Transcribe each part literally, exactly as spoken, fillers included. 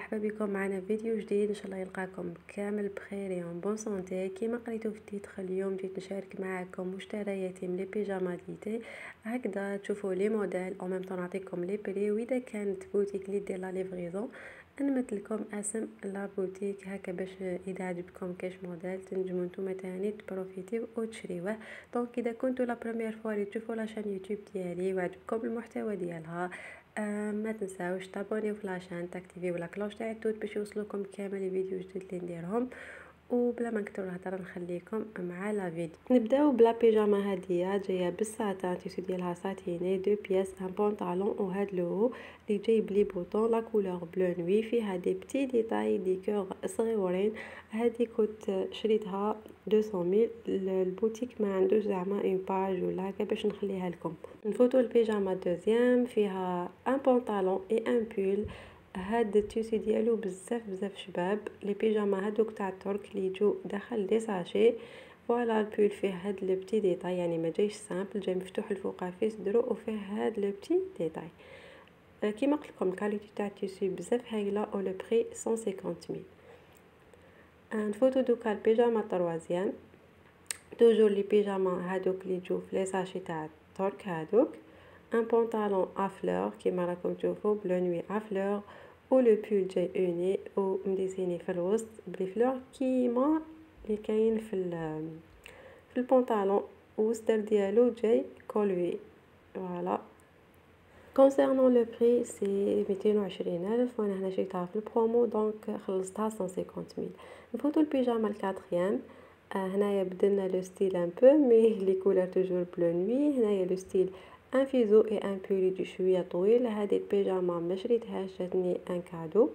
مرحبا بكم معنا في فيديو جديد. ان شاء الله يلقاكم كامل بخير يوم بون سونتي. كيما قريتو في التيتر اليوم جيت نشارك معاكم مشترياتي من لي بيجاما ديتي، هكذا تشوفوا لي موديل او ميم طون نعطيكم لي بري، واذا كانت بوتيك اللي دير لا ليفريزون نمثل لكم اسم لا بوتيك هكا باش اذا عجبكم كاش موديل تنجموا نتوما تاني تبروفيتيو وتشريوه. دونك اذا كنتوا لا بريمير فوا اللي تشوفوا لا شان يوتيوب ديالي وعجبكم المحتوى ديالها، آه ما تنساوش تابونيو في لاشين، تاكتيفيو لا كلوش تاع التوت باش يوصلوكم كامل الفيديو جديد اللي نديرهم. وبلا ما نكثر الهضره نخليكم مع لا فيديو. نبداو بلا بيجاما هاديه جايه بالساتان، تيسو ديالها ساتيني، دو بياس، ان بونطالون وهاد لو اللي جاي بلي بوطون لا كولور بلو نوي، فيها دي بتي ديتاي دي كور صغيورين. هادي كنت شريتها مئتين ميل، البوتيك ما عندوش زعما اون باج ولا هكا باش نخليها لكم. نفوتو البيجاما دوزيام، فيها ان بونطالون اي ان بول. هاد التيسي ديالو بزاف بزاف شباب. لي بيجاما هادوك تاع الترك اللي يجو داخل دي ساشي. فوالا البول فيه هاد لو بتي ديتاي، يعني ما جايش سامبل، جاي مفتوح الفوق في صدرو وفيه هاد لو بتي ديتاي. أه كيما قلت لكم الكاليتي تاع التيسي بزاف هايله، او لو بري مية وخمسين ميل. أه نفوتو دوكا البيجاما طروازيام. توجور لي بيجاما هادوك اللي يجو في لي ساشي تاع الترك هادوك. ان بونطالون ا فلور كيما راكم تشوفوا بلو نوي ا فلور، و لو بول جاي اوني و مديسيني في الوسط بلي فلور كيما اللي كاين في في البونطالون، والصدر ديالو جاي كولوي. فوالا كونسيرنون لو بري سي مئتين وعشرين الف، وانا هنا شريتها في البرومو دونك خلصتها مئة وخمسين ميل. نفوتو البيجاما الكاتريام. آه هنايا بدلنا لو ستيل ان بو مي لي كولور توجور بلو نوي. هنايا لو ستيل ان فيزو اي ان بول يجي شويه طويل. هذه البيجاما ما شريتهاش، جاتني ان كادو.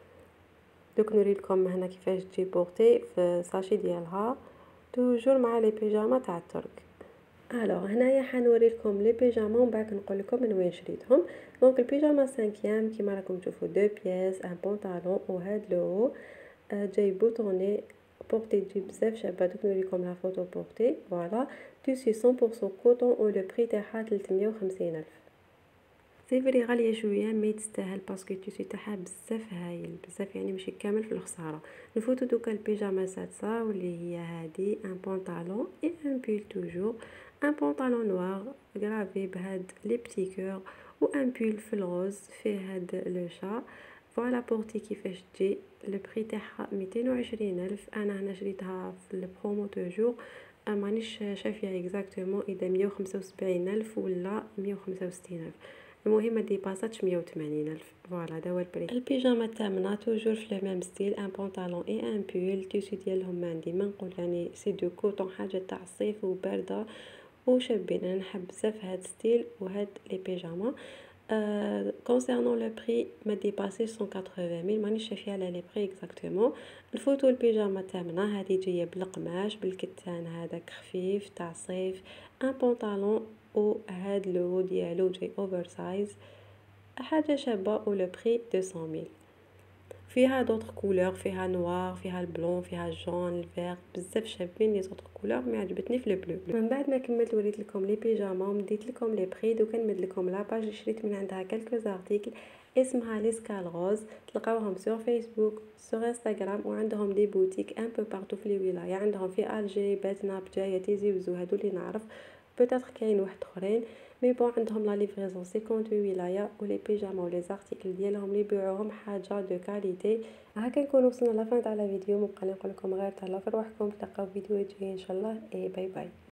دوك نوريلكم هنا كيفاش تجي بورتي في ساشي ديالها، توجور مع لي بيجاما تاع الترك. الوغ هنايا حنوري لكم لي بيجاما ومن بعد نقول لكم من وين شريتهم. دونك البيجاما خمسة كيما راكم تشوفوا دو بياس، ان بونطالون وهاد لو جاي بوطوني، بورتي تجي بزاف شابه. دوك نوريكم لا فوتو بورتي. فوالا تيسي مية بالمية كوطون، و لو بري تاعها ثلاثمية وخمسين الف. سي فري غاليه شويه مي تستاهل باسكو التيسي تاعها بزاف هايل بزاف، يعني ماشي كامل في الخساره. نفوتو دوكا البيجاما سادسه واللي هي هادي ان بونطالون اي ان بول توجور، ان بونطالون نوار غرافي بهاد لي بتي كور، و ان بول في الغوز فيه هاد لو شا. فوالا بورتي كيفاش تجي. لو بري تاعها مئتين وعشرين الف. انا هنا شريتها في البرومو توجور، مانيش شافيه اكزاكتومون اذا مية وخمسة وسبعين الف ولا مية وخمسة وستين الف، المهم ما ديباساتش مية وثمانين الف. فوالا هذا هو البري. البيجاما تاعنا توجور في لو ميم ستيل، ان بونطالون اي ان بول. تيسي ديالهم ما عندي ما نقول، يعني سي دو كوطون، حاجه تاع الصيف وبارده وشابين. انا نحب بزاف هاد ستيل وهاد لي بيجاما. آه كونسيرنون لو بري ما ديباسيش مية وثمانين ميل، مانيش شافيه على لي بري اكزاكتومون. الفوتو البيجاما تاعنا هذه جايه بالقماش بالكتان هذاك خفيف تاع صيف، ان بونطالون وهاد لو ديالو جاي اوفر سايز، حاجه شابه، و لو بري مئتين ميل. فيها دوطخ كولور، فيها نوار، فيها البلون، فيها الجون، الفير، بزاف شابين لي زوطخ كولور، مي عجبتني في البلو. من بعد ما كملت وريت لكم لي بيجاما ومديت لكم لي بري، دوكا نمد لكم لاباج اللي شريت من عندها كالكو زارتيكل اسمها ليسكال غوز. تلقاوهم سور فيسبوك سور انستغرام، وعندهم دي بوتيك ان بو بارتو في لي ولايه. عندهم في الجي، باتنا، بجايه، تيزي وزو، هادو اللي نعرف، بوتاتر كاين واحد اخرين مي بون. عندهم لا ليفريزون خمسين ولايه، ولي بيجاما ولي زارتيكل ديالهم اللي يبيعوهم حاجه دو كاليتي. هكا نكون وصلنا لافان تاع لا فيديو. مبقى نقول لكم غير تهلاو في روحكم، تلقاو فيديو جاي ان شاء الله. اي باي باي.